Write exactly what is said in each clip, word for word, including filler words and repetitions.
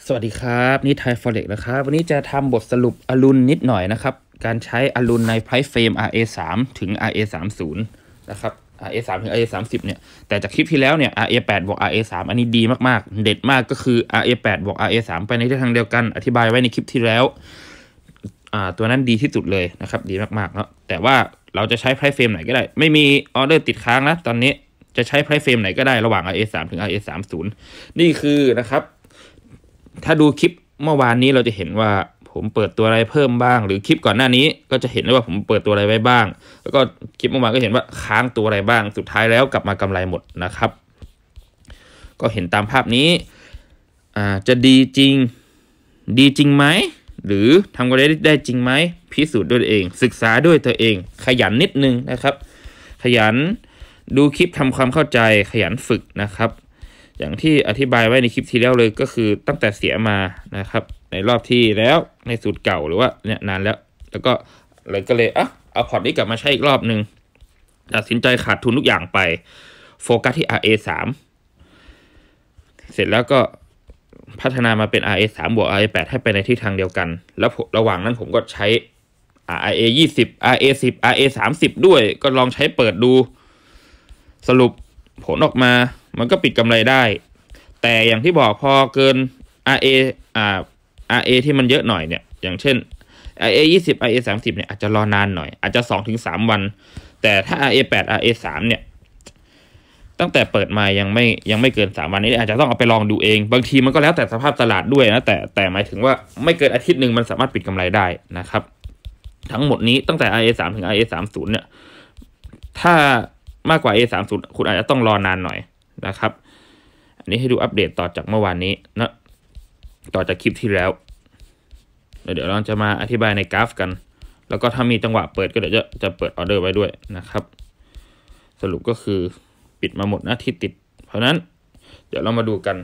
สวัสดีครับนี่ไทย Forex นะครับวันนี้จะทำบทสรุปอรุณนิดหน่อยนะครับการใช้อรุณใน Price Frame อาร์ เอ สาม ถึง อาร์ เอ สามสิบ นะครับ อาร์ เอ สาม ถึง อาร์ เอ สามสิบ เนี่ยแต่จากคลิปที่แล้วเนี่ย อาร์ เอ แปด บวก อาร์ เอ สาม อันนี้ดีมากๆเด็ดมากก็คือ อาร์ เอ แปด บวก อาร์ เอ สาม ไปในทิศทางเดียวกันอธิบายไว้ในคลิปที่แล้วอ่าตัวนั้นดีที่สุดเลยนะครับดีมากๆเนาะแต่ว่าเราจะใช้ Price Frame ไหนก็ได้ไม่มีออเดอร์ติดค้างนะตอนนี้จะใช้ Price Frame ไหนก็ได้ระหว่าง อาร์ เอ สาม ถึง อาร์ เอ สามสิบ นี่คือนะครับถ้าดูคลิปเมื่อวานนี้เราจะเห็นว่าผมเปิดตัวอะไรเพิ่มบ้างหรือคลิปก่อนหน้านี้ก็จะเห็นได้ว่าผมเปิดตัวอะไรไว้บ้างแล้วก็คลิปเมื่อวานก็เห็นว่าค้างตัวอะไรบ้างสุดท้ายแล้วกลับมากำไรหมดนะครับก็เห็นตามภาพนี้อ่าจะดีจริงดีจริงไหมหรือทำกำไรได้จริงไหมพิสูจน์ด้วยตัวเองศึกษาด้วยตัวเองขยันนิดนึงนะครับขยันดูคลิปทำความเข้าใจขยันฝึกนะครับอย่างที่อธิบายไว้ในคลิปที่แล้วเลยก็คือตั้งแต่เสียมานะครับในรอบที่แล้วในสูตรเก่าหรือว่าเนี่ยนานแล้วแล้วก็เลยก็เลยอ่ะเอาพอร์ตนี้กลับมาใช้อีกรอบหนึ่งตัดสินใจขาดทุนทุกอย่างไปโฟกัสที่ อาร์ เอ สาม เสร็จแล้วก็พัฒนามาเป็น อาร์ เอ สาม บวก อาร์ เอ แปด ให้ไปในทิศทางเดียวกันแล้วระหว่างนั้นผมก็ใช้ อาร์ เอ ยี่สิบ อาร์ เอ สิบ อาร์ เอ สามสิบ ด้วยก็ลองใช้เปิดดูสรุปผลออกมามันก็ปิดกำไรได้แต่อย่างที่บอกพอเกิน อาร์ เอ อ่า อาร์ เอ ที่มันเยอะหน่อยเนี่ยอย่างเช่น อาร์ เอ ยี่สิบ อาร์ เอ สามสิบ เนี่ยอาจจะรอนานหน่อยอาจจะ สองถึงสาม วันแต่ถ้า อาร์ เอ แปด อาร์ เอ สาม เนี่ยตั้งแต่เปิดมายังไม่ยังไม่เกินสามวันนี้อาจจะต้องเอาไปลองดูเองบางทีมันก็แล้วแต่สภาพตลาดด้วยนะแต่แต่หมายถึงว่าไม่เกินอาทิตย์หนึ่งมันสามารถปิดกำไรได้นะครับทั้งหมดนี้ตั้งแต่ อาร์ เอ สาม ถึง อาร์ เอ สามสิบ เนี่ยถ้ามากกว่า อาร์ เอ สามสิบ คุณอาจจะต้องรอนานหน่อยนะครับอันนี้ให้ดูอัปเดตต่อจากเมื่อวานนี้นะต่อจากคลิปที่แล้วเดี๋ยวเราจะมาอธิบายในกราฟกันแล้วก็ถ้ามีจังหวะเปิดก็เดี๋ยวจะจะเปิดออเดอร์ไว้ด้วยนะครับสรุปก็คือปิดมาหมดนะที่ติดเพราะนั้นเดี๋ยวเรามาดูกัน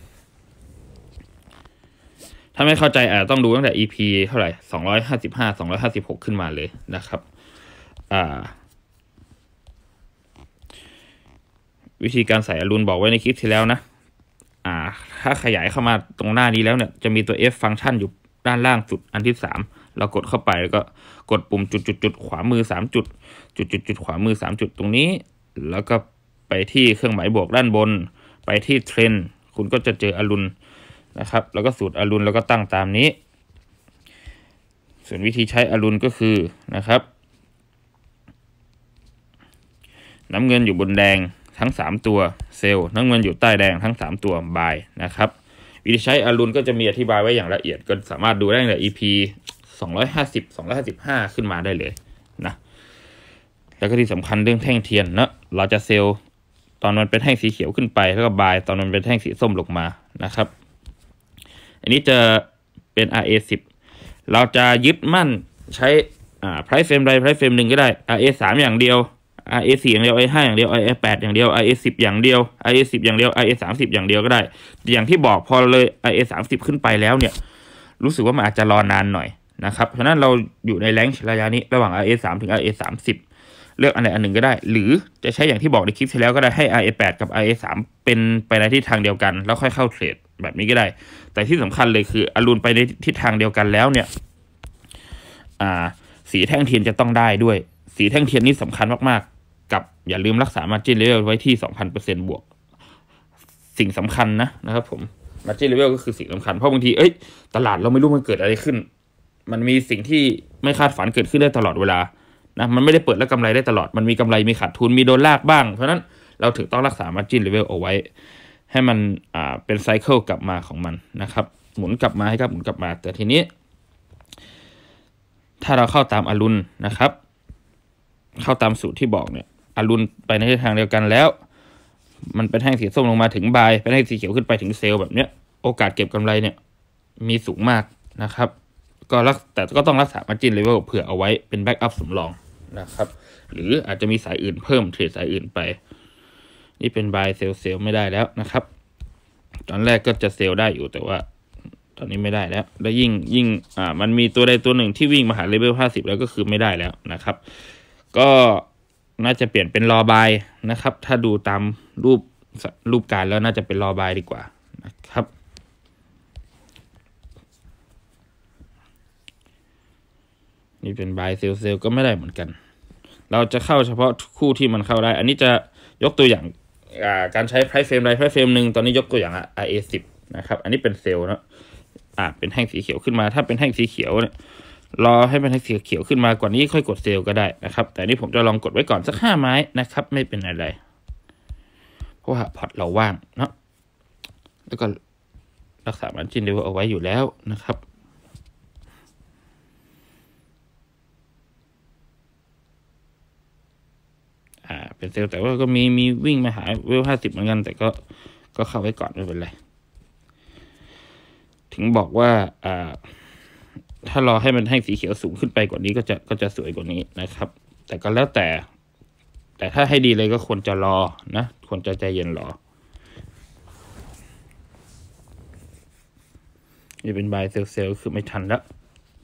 ถ้าไม่เข้าใจอาจจะต้องดูตั้งแต่ อี พี เท่าไหร่สองร้อยห้าสิบห้า สองร้อยห้าสิบหกขึ้นมาเลยนะครับอ่าวิธีการใส่อรุณบอกไว้ในคลิปที่แล้วนะอ่าถ้าขยายเข้ามาตรงหน้านี้แล้วเนี่ยจะมีตัว F ฟังก์ชันอยู่ด้านล่างสุดอันที่สามเรากดเข้าไปแล้วก็กดปุ่มจุดจุดจุดขวามือสามจุดจุดจุดจุดขวามือสามจุดตรงนี้แล้วก็ไปที่เครื่องหมายบวกด้านบนไปที่เทรนด์คุณก็จะเจออรุณนะครับแล้วก็สูตรอรุณแล้วก็ตั้งตามนี้ส่วนวิธีใช้อรุณก็คือนะครับน้ำเงินอยู่บนแดงทั้งสามตัวเซลล์น้ำเงินอยู่ใต้แดงทั้งสามตัวบายนะครับวิธีใช้อรุณก็จะมีอธิบายไว้อย่างละเอียดก็สามารถดูได้ใน อี พี สองร้อยห้าสิบ สองร้อยห้าสิบห้าขึ้นมาได้เลยนะแล้วก็ที่สำคัญเรื่องแท่งเทียนนะเราจะเซลล์ตอนมันเป็นแท่งสีเขียวขึ้นไปแล้วก็บายตอนมันเป็นแท่งสีส้มลงมานะครับอันนี้จะเป็น อาร์ เอ สิบ เราจะยึดมั่นใช้อ่า price frame ใด price frame หนึ่งก็ได้ อาร์ เอ สาม อย่างเดียว อาร์ เอ สี่ อย่างเดียว อาร์ เอ ห้า อย่างเดียว อาร์ เอ แปด อย่างเดียว อาร์ เอ สิบ อย่างเดียว อาร์ เอ สิบ อย่างเดียว อาร์ เอ สามสิบ อย่างเดียวก็ได้อย่างที่บอกพอเลย อาร์ เอ สามสิบ ขึ้นไปแล้วเนี่ยรู้สึกว่ามันอาจจะรอนานหน่อยนะครับเพราะนั้นเราอยู่ในแรงระยะนี้ระหว่าง อาร์ เอ สาม ถึง อาร์ เอ สามสิบ เลือกอันใดอันหนึ่งก็ได้หรือจะใช้อย่างที่บอกในคลิปที่แล้วก็ได้ให้ อาร์ เอ แปด กับ อาร์ เอ สาม เป็นไปในทิศทางเดียวกันแล้วค่อยเข้าเทรดแบบนี้ก็ได้แต่ที่สำคัญเลยคืออรุณไปในทิศทางเดียวกันแล้วเนี่ยอ่าสีแท่งเทียนจะต้องได้ด้วยสีแท่งเทียนนี่สำคัญมากๆกับอย่าลืมรักษา margin level ไว้ที่ สองพันเปอร์เซ็นต์ บวกสิ่งสำคัญนะนะครับผม margin level ก็คือสิ่งสำคัญเพราะบางทีเอ้ยตลาดเราไม่รู้มันเกิดอะไรขึ้นมันมีสิ่งที่ไม่คาดฝันเกิดขึ้นได้ตลอดเวลานะมันไม่ได้เปิดแล้วกำไรได้ตลอดมันมีกำไรมีขาดทุนมีโดนลากบ้างเพราะนั้นเราถึงต้องรักษา margin level เอาไว้ให้มันอ่าเป็นไซเคิลกลับมาของมันนะครับหมุนกลับมาให้ครับหมุนกลับมาแต่ทีนี้ถ้าเราเข้าตามอรุณนะครับเข้าตามสูตรที่บอกเนี่ยอรุณไปในทิศทางเดียวกันแล้วมันเป็นแท่งสีส้มลงมาถึงบายเป็นแท่งสีเขียวขึ้นไปถึงเซลล์แบบเนี้ยโอกาสเก็บกำไรเนี่ยมีสูงมากนะครับก็รักแต่ก็ต้องรักษา margin level เผื่อเอาไว้เป็นแบ็กอัพสำรองนะครับหรืออาจจะมีสายอื่นเพิ่มเทรดสายอื่นไปนี่เป็นบายเซลล์เซลล์ไม่ได้แล้วนะครับตอนแรกก็จะเซลล์ได้อยู่แต่ว่าตอนนี้ไม่ได้แล้วแล้วยิ่งยิ่งอ่ามันมีตัวใดตัวหนึ่งที่วิ่งมาหาเลเวลห้าสิบแล้วก็คือไม่ได้แล้วนะครับก็น่าจะเปลี่ยนเป็นรอบายนะครับถ้าดูตามรูปรูปการแล้วน่าจะเป็นรอบายดีกว่านะครับนี่เป็น buy sell sell ก็ไม่ได้เหมือนกันเราจะเข้าเฉพาะคู่ที่มันเข้าได้อันนี้จะยกตัวอย่างการใช้ price frame ใด price frame หนึ่งตอนนี้ยกตัวอย่าง อาร์ เอ สิบ นะครับอันนี้เป็นเซลล์นะอ่าเป็นแท่งสีเขียวขึ้นมาถ้าเป็นแท่งสีเขียวเนี่ยรอให้เป็นแท่งสีเขียวขึ้นมากว่านี้ค่อยกดเซลล์ก็ได้นะครับแต่นี่ผมจะลองกดไว้ก่อนสักห้าไม้นะครับไม่เป็นอะไรเพราะว่าพอร์ตเราว่างเนาะแล้วก็รักษา margin level เอาไว้อยู่แล้วนะครับอ่าเป็นเซลล์แต่ว่าก็มีมีวิ่งมาหาเวลห้าสิบเหมือนกันแต่ก็ก็เข้าไว้ก่อนไม่เป็นไรถึงบอกว่าอ่าถ้ารอให้มันแท่งสีเขียวสูงขึ้นไปกว่านี้ก็จะก็จะสวยกว่านี้นะครับแต่ก็แล้วแต่แต่ถ้าให้ดีเลยก็ควรจะรอนะควรจะใจเย็นรอนี่เป็น buy sell sell คือไม่ทันแล้ว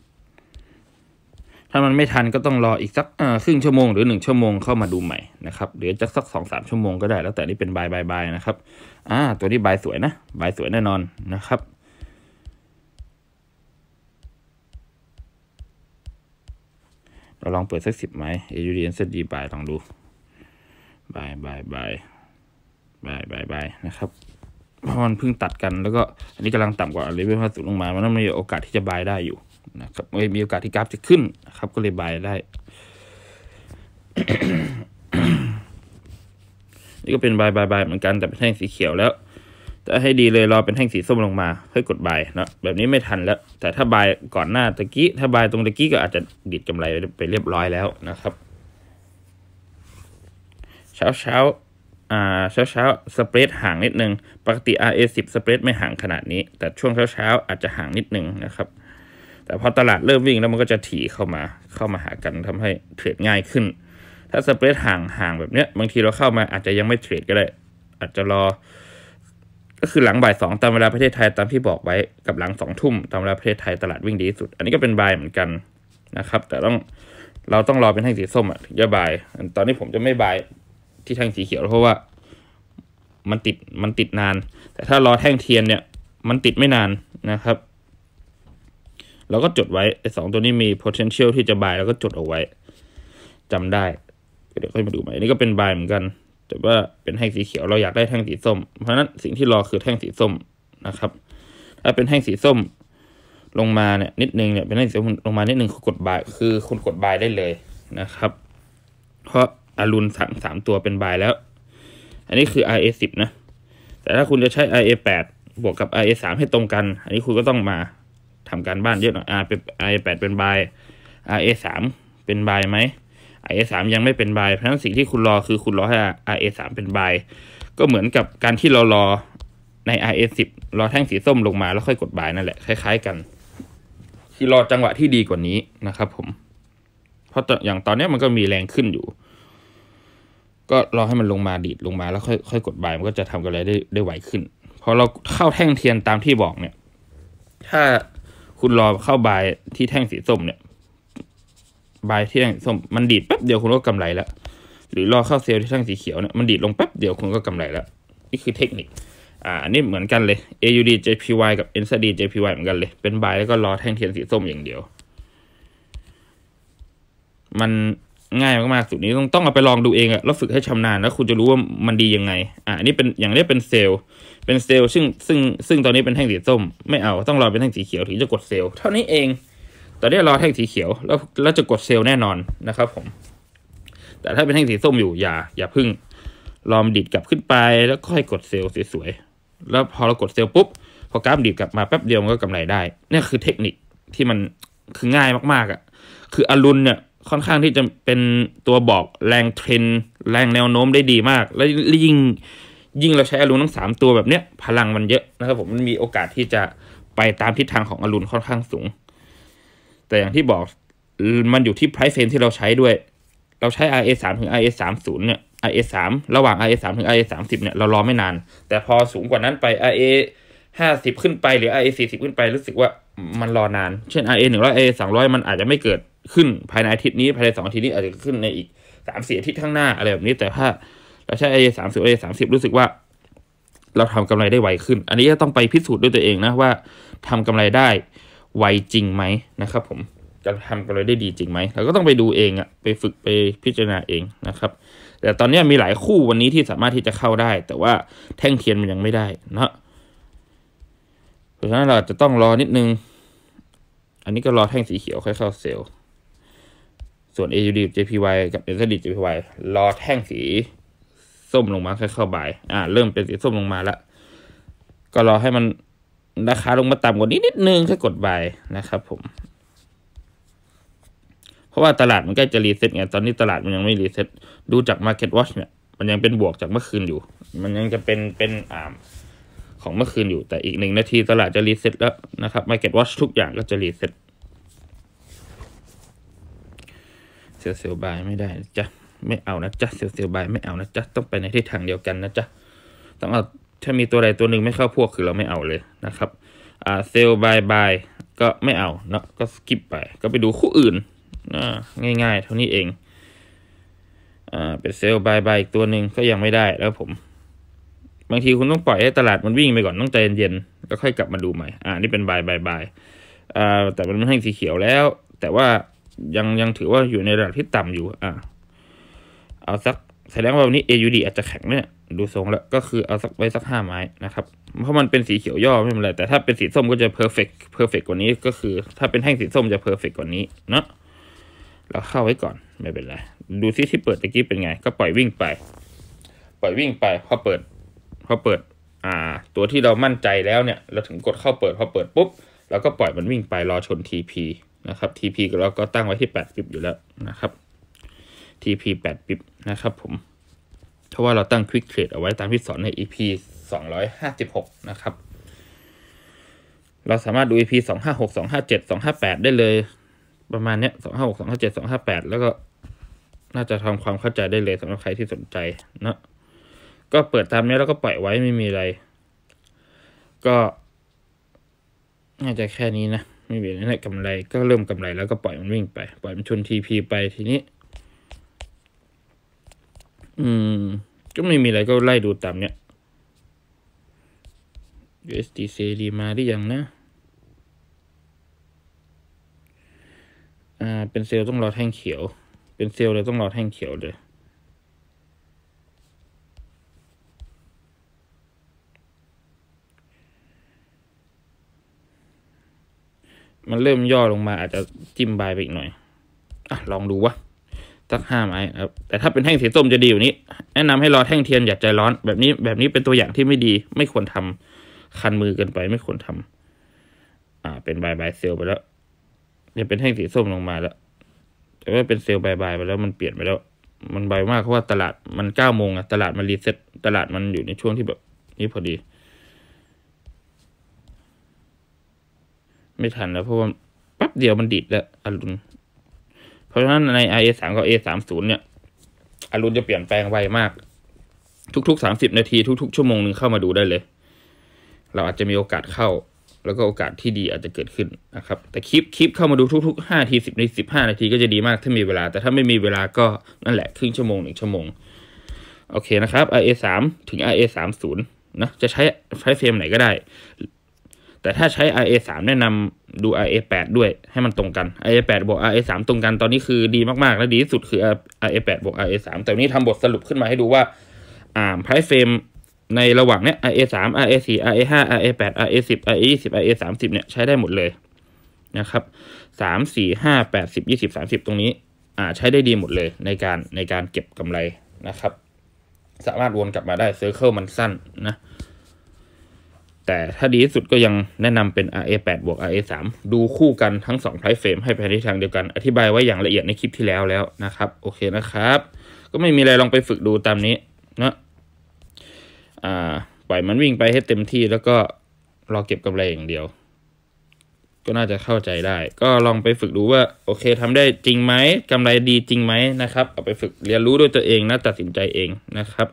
ถ้ามันไม่ทันก็ต้องรออีกสักครึ่งชั่วโมงหรือหนึ่งชั่วโมงเข้ามาดูใหม่นะครับเดี๋ยวจะสักสองสามชั่วโมงก็ได้แล้วแต่นี่เป็น buy buy buy นะครับอ่าตัวนี้ buy สวยนะ buy สวยแน่นอนนะครับเราลองเปิดสักสิบไหม เอ ยู ดี เอ็น ซี ดี buy ลองดู buy buy buy buy buy buy นะครับเพราะมันเพิ่งตัดกันแล้วก็อันนี้กำลังต่ำกว่าเลเวลห้าสิบลงมามันมีโอกาสที่จะ buy ได้อยู่นะครับไม่มีโอกาสที่กราฟจะขึ้นนะครับก็เลย buy ได้ นี่ก็เป็น buy buy buy เหมือนกันแต่เป็นแท่งสีเขียวแล้วแต่ให้ดีเลยรอเป็นแท่งสีส้มลงมาค่อยกด buy นะแบบนี้ไม่ทันแล้วแต่ถ้า buy ก่อนหน้าตะกี้ถ้า buy ตรงตะกี้ก็อาจจะดิดกำไรไปเรียบร้อยแล้วนะครับเช้าเช้าอ่าเช้าเช้าสเปรดห่างนิดนึงปกติ อาร์ เอ สิบ สเปรดไม่ห่างขนาดนี้แต่ช่วงเช้าเช้าอาจจะห่างนิดนึงนะครับแต่พอตลาดเริ่มวิ่งแล้วมันก็จะถี่เข้ามาเข้ามาหากันทำให้เทรดง่ายขึ้นถ้าสเปรดห่างห่างแบบเนี้ยบางทีเราเข้ามาอาจจะยังไม่เทรดก็ได้อาจจะรอก็คือหลังบ่ายสองตามเวลาประเทศไทยตามที่บอกไว้กับหลังสองทุ่มตามเวลาประเทศไทยตลาดวิ่งดีที่สุดอันนี้ก็เป็นบายเหมือนกันนะครับแต่ต้องเราต้องรอเป็นแท่งสีส้มอ่ะถึงจะบายตอนนี้ผมจะไม่บายที่แท่งสีเขียวเพราะว่ามันติดมันติดนานแต่ถ้ารอแท่งเทียนเนี่ยมันติดไม่นานนะครับเราก็จดไว้ไอ้สองตัวนี้มี potential ที่จะ buy แล้วก็จดเอาไว้จำได้เดี๋ยวค่อยมาดูใหม่อันนี้ก็เป็น buy เหมือนกันแต่ว่าเป็นแท่งสีเขียวเราอยากได้แท่งสีส้มเพราะฉะนั้นสิ่งที่รอคือแท่งสีส้มนะครับถ้าเป็นแท่งสีส้มลงมาเนี่ยนิดนึงเนี่ยเป็นแท่งสีส้มลงมานิดนึงคือกด buy คือคุณกด buy ได้เลยนะครับเพราะอรุณสามสามตัวเป็น buy แล้วอันนี้คือ อาร์ เอ สิบ นะแต่ถ้าคุณจะใช้ อาร์ เอ แปด บวกกับ อาร์ เอ สาม ให้ตรงกันอันนี้คุณก็ต้องมาทำการบ้านเยอะหน่อย R เป็น อาร์ เอ แปด เป็น buy อาร์ เอ สาม เป็น buy ไหม อาร์ เอ สาม ยังไม่เป็น buy เพราะฉะนั้นสิ่งที่คุณรอคือคุณรอให้ อาร์ เอ สาม เป็น buy ก็เหมือนกับการที่เรารอใน อาร์ เอ สิบ รอแท่งสีส้มลงมาแล้วค่อยกด buy นั่นแหละคล้ายๆกันที่รอจังหวะที่ดีกว่านี้นะครับผมเพราะอย่างตอนนี้มันก็มีแรงขึ้นอยู่ก็รอให้มันลงมาดีดลงมาแล้วค่อยค่อยกด buy มันก็จะทำกันอะไรได้ได้ไวขึ้นพอเราเข้าแท่งเทียนตามที่บอกเนี่ยถ้าคุณรอเข้าบายที่แท่งสีส้มเนี่ยบายที่แท่งสีส้มมันดีดแป๊บเดียวคุณก็กำไรแล้วหรือรอเข้าเซลล์ที่แท่งสีเขียวเนี่ยมันดีดลงแป๊บเดียวคุณก็กำไรแล้วนี่คือเทคนิคอ่าอันนี้เหมือนกันเลย เอ ยู ดี เจ พี วาย กับ เอ็น ซี ดี เจ พี วาย เหมือนกันเลยเป็นบายแล้วก็รอแท่งเทียนสีส้มอย่างเดียวมันง่ายมากๆสูตรนี้ต้องต้องเอาไปลองดูเองอะแล้วฝึกให้ชำนาญแล้วคุณจะรู้ว่ามันดียังไงอ่าอันนี้เป็นอย่างนี้เป็นเซลล์เป็นเซลล์ซึ่งซึ่งซึ่งตอนนี้เป็นแท่งสีส้มไม่เอาต้องรอเป็นแท่งสีเขียวถึงจะกดเซลล์เท่านี้เองตอนนี้รอแท่งสีเขียวแล้วแล้วจะกดเซลล์แน่นอนนะครับผมแต่ถ้าเป็นแท่งสีส้มอยู่อย่าอย่าพึ่งรอมดิดกลับขึ้นไปแล้วค่อยกดเซลล์สวยๆแล้วพอเรากดเซลล์ปุ๊บพอกราฟดิดกลับมาแป๊บเดียวมันก็กำไรได้นี่คือเทคนิคที่มันคือง่ายมากๆอ่ะคืออรุณเนี่ยค่อนข้างที่จะเป็นตัวบอกแรงเทรนแรงแนวโน้มได้ดีมากและยิ่งยิ่งเราใช้อรุณทั้งสามตัวแบบเนี้ยพลังมันเยอะนะครับผมมันมีโอกาสที่จะไปตามทิศทางของอรุณค่อนข้างสูงแต่อย่างที่บอกมันอยู่ที่ price frame ที่เราใช้ด้วยเราใช้ อาร์ เอ สาม ถึง อาร์ เอ สามสิบ เนี่ย อาร์ เอ สาม ระหว่าง อาร์ เอ สาม ถึง อาร์ เอ สามสิบ เนี่ยเรารอไม่นานแต่พอสูงกว่านั้นไป อาร์ เอ ห้าสิบขึ้นไปหรือ อาร์ เอ สี่สิบขึ้นไปรู้สึกว่ามันรอนานเช่น อาร์ เอ หนึ่งร้อย อาร์ เอ สองร้อยมันอาจจะไม่เกิดขึ้นภายในอาทิตย์นี้ภายในสองอาทิตย์นี้อาจจะขึ้นในอีก สามสี่ อาทิตย์ข้างหน้าอะไรแบบนี้แต่ถ้าเราใช้ อาร์ เอ สามสิบ อาร์ เอ สามสิบรู้สึกว่าเราทำกำไรได้ไวขึ้นอันนี้ก็ต้องไปพิสูจน์ด้วยตัวเองนะว่าทำกำไรได้ไวจริงไหมนะครับผมจะทำกันเลยได้ดีจริงไหมเราก็ต้องไปดูเองอะไปฝึกไปพิจารณาเองนะครับแต่ตอนนี้มีหลายคู่วันนี้ที่สามารถที่จะเข้าได้แต่ว่าแท่งเทียนมันยังไม่ได้นะเพราะฉะนั้นเราจะต้องรอนิดนึงอันนี้ก็รอแท่งสีเขียวค่อยเข้าเซลล์ส่วน เอ ยู ดี เจ พี วาย กับ เอส ดี เจ พี วาย รอแท่งสีส้มลงมาค่อยเข้าบายอ่าเริ่มเป็นสีส้มลงมาแล้วก็รอให้มันราคาลงมาต่ำกว่านี้นิดนึงค่อยกดบายนะครับผมเพราะว่าตลาดมันใกล้จะรีเซ็ตไงตอนนี้ตลาดมันยังไม่รีเซ็ตดูจาก Market Watch เนี่ยมันยังเป็นบวกจากเมื่อคืนอยู่มันยังจะเป็นเป็นอ่าของเมื่อคืนอยู่แต่อีกหนึ่งนาทีตลาดจะรีเซ็ตแล้วนะครับ Market Watch ทุกอย่างก็จะรีเซ็ตเซลล์เซลล์บายไม่ได้จ้ะไม่เอานะจ๊ะเซลล์เซลล์บายไม่เอานะจ๊ะต้องไปในทิศทางเดียวกันนะจ๊ะต้องเอาถ้ามีตัวใดตัวหนึ่งไม่เข้าพวกคือเราไม่เอาเลยนะครับอ่าเซลล์บายบายก็ไม่เอาเนาะก็สกิปไปก็ไปดูคู่อื่นนะง่ายๆเท่านี้เองอ่าเป็นเซลล์บายบายอีกตัวหนึ่งก็ยังไม่ได้แล้วผมบางทีคุณต้องปล่อยให้ตลาดมันวิ่งไปก่อนต้องใจเย็นๆแล้วค่อยกลับมาดูใหม่อ่านี่เป็นบายบายบายอ่าแต่มันไม่ให้สีเขียวแล้วแต่ว่ายังยังถือว่าอยู่ในระดับที่ต่ำอยู่อ่าเอาสักแสดงว่าวันนี้ เอ ยู ดี อาจจะแข็งเนี่ยดูทรงแล้วก็คือเอาสักไว้สักห้าไม้นะครับเพราะมันเป็นสีเขียวย่อไม่เป็นไรแต่ถ้าเป็นสีส้มก็จะเพอร์เฟกต์เพอร์เฟกต์กว่านี้ก็คือถ้าเป็นแท่งสีส้มจะเพอร์เฟกต์กว่านี้เนาะเราเข้าไว้ก่อนไม่เป็นไรดูซิที่เปิดตะกี้เป็นไงก็ปล่อยวิ่งไปปล่อยวิ่งไปพอเปิดพอเปิดอ่าตัวที่เรามั่นใจแล้วเนี่ยเราถึงกดเข้าเปิดพอเปิดปุ๊บเราก็ปล่อยมันวิ่งไปรอชน ที พี นะครับ ที พี เราก็ตั้งไว้ที่แปดปิ๊บอยู่แล้วนะครับ ที พี แปดปิ๊บนะครับผมเพราะว่าเราตั้ง Quick Trade เอาไว้ตามที่สอนใน อี พี สองร้อยห้าสิบหกนะครับเราสามารถดู อี พี สองห้าหก สองห้าเจ็ด สองห้าแปดได้เลยประมาณเนี้ยสองห้าหก สองห้าเจ็ด สองห้าแปดแล้วก็น่าจะทำความเข้าใจได้เลยสำหรับใครที่สนใจเนาะก็เปิดตามนี้แล้วก็ปล่อยไว้ไม่มีอะไรก็น่าจะแค่นี้นะไม่มีอะไรนะกำไรก็เริ่มกำไรแล้วก็ปล่อยมันวิ่งไปปล่อยมันชน ที พี ไปทีนี้อืมก็ไม่มีอะไรก็ไล่ดูตามเนี้ย ยู เอส ดี ซี ดี มาได้ยังนะอ่าเป็นเซลล์ต้องรอแท่งเขียวเป็นเซลล์เลยต้องรอแท่งเขียวเลยมันเริ่มย่อลงมาอาจจะจิ้มบายไปอีกหน่อยอ่ะลองดูวะสักห้าไม้ครับแต่ถ้าเป็นแท่งสีส้มจะดีอยู่นี้แนะนำให้รอแท่งเทียนอย่าใจร้อนแบบนี้แบบนี้เป็นตัวอย่างที่ไม่ดีไม่ควรทำคันมือเกินไปไม่ควรทำอ่าเป็นบายบายเซลล์ไปแล้วเนี่ยเป็นแท่งสีส้มลงมาแล้วแต่ว่าเป็นเซลล์บายบายไปแล้วมันเปลี่ยนไปแล้วมันบายมากเพราะว่าตลาดมันเก้าโมงอะตลาดมันรีเซ็ตตลาดมันอยู่ในช่วงที่แบบนี้พอดีไม่ทันแล้วเพราะว่าแป๊บเดียวมันดิดแล้วอรุณเพราะฉะนั้นใน อาร์ เอ สาม กับ เอ สามสิบ เนี่ยอรุณจะเปลี่ยนแปลงไวมากทุกๆสามสิบนาทีทุกๆชั่วโมงหนึ่งเข้ามาดูได้เลยเราอาจจะมีโอกาสเข้าแล้วก็โอกาสที่ดีอาจจะเกิดขึ้นนะครับแต่คลิปคลิปเข้ามาดูทุกๆห้านาทีสิบนาทีสิบห้านาทีก็จะดีมากถ้ามีเวลาแต่ถ้าไม่มีเวลาก็นั่นแหละครึ่งชั่วโมงหนึ่งชั่วโมงโอเคนะครับ อาร์ เอ สาม ถึง อาร์ เอ สามสิบ นะจะใช้ไฟเฟรมไหนก็ได้แต่ถ้าใช้ อาร์ เอ สาม แนะนำดู อาร์ เอ แปด ด้วยให้มันตรงกัน อาร์ เอ แปด บวก อาร์ เอ สาม ตรงกันตอนนี้คือดีมากๆและดีที่สุดคือ อาร์ เอ แปด บวก อาร์ เอ สาม แต่วันนี้ทำบทสรุปขึ้นมาให้ดูว่าอ่าไพรซ์เฟรมในระหว่างเนี้ย อาร์ เอ สาม อาร์ เอ สี่ อาร์ เอ ห้า อาร์ เอ แปด อาร์ เอ สิบ อาร์ เอ ยี่สิบ อาร์ เอ สามสิบเนี่ยใช้ได้หมดเลยนะครับสาม สี่ ห้า แปด สิบ ยี่สิบ สามสิบตรงนี้อ่าใช้ได้ดีหมดเลยในการในการเก็บกำไรนะครับสามารถวนกลับมาได้เซอร์เคิลมันสั้นนะแต่ถ้าดีที่สุดก็ยังแนะนำเป็น อาร์ เอ แปด บวก อาร์ เอ สาม ดูคู่กันทั้งสองไพรซ์เฟรมให้ไปในทางเดียวกันอธิบายไว้อย่างละเอียดในคลิปที่แล้วแล้วนะครับโอเคนะครับก็ไม่มีอะไรลองไปฝึกดูตามนี้นะอ่าปล่อยมันวิ่งไปให้เต็มที่แล้วก็รอเก็บกำไรอย่างเดียวก็น่าจะเข้าใจได้ก็ลองไปฝึกดูว่าโอเคทำได้จริงไหมกำไรดีจริงไหมนะครับเอาไปฝึกเรียนรู้ด้วยตัวเองนะตัดสินใจเองนะครับ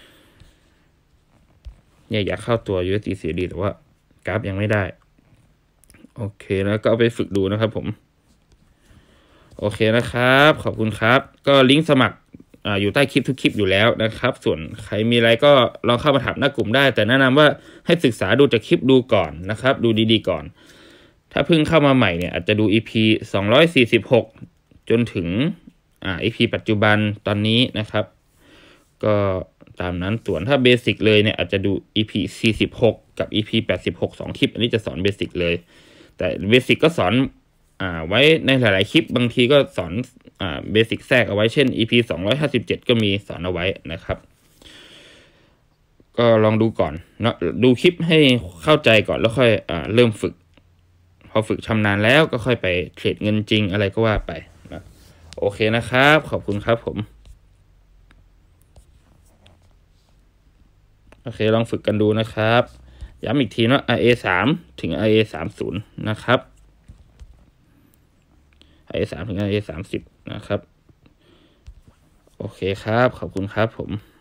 เนี่ยอยากเข้าตัว ยู เอส ดี ซี ดี แต่ว่ากราฟยังไม่ได้โอเคแล้วก็เอาไปฝึกดูนะครับผมโอเคนะครับขอบคุณครับก็ลิงก์สมัครอ่าอยู่ใต้คลิปทุกคลิปอยู่แล้วนะครับส่วนใครมีอะไรก็ลองเข้ามาถามหน้ากลุ่มได้แต่แนะนำว่าให้ศึกษาดูจากคลิปดูก่อนนะครับดูดีๆก่อนถ้าเพิ่งเข้ามาใหม่เนี่ยอาจจะดู อี พี สองร้อยสี่สิบหกจนถึงอ่า อี พี ปัจจุบันตอนนี้นะครับก็ตามนั้นส่วนถ้าเบสิกเลยเนี่ยอาจจะดู อี พี สี่สิบหกกับ อี พี แปดสิบหก สองคลิปอันนี้จะสอนเบสิกเลยแต่เบสิกก็สอนอ่าไว้ในหลายๆคลิปบางทีก็สอนอ่าเบสิกแทรกเอาไว้เช่น อี พี สองร้อยห้าสิบเจ็ดก็มีสอนเอาไว้นะครับก็ลองดูก่อนเนาะดูคลิปให้เข้าใจก่อนแล้วค่อยอ่าเริ่มฝึกพอฝึกชำนาญแล้วก็ค่อยไปเทรดเงินจริงอะไรก็ว่าไปนะโอเคนะครับขอบคุณครับผมโอเคลองฝึกกันดูนะครับย้ำอีกทีเนาะ อาร์ เอ สาม ถึง อาร์ เอ สามสิบ นะครับ อาร์ เอ สาม ถึง อาร์ เอ สามสิบ นะครับโอเคครับขอบคุณครับผม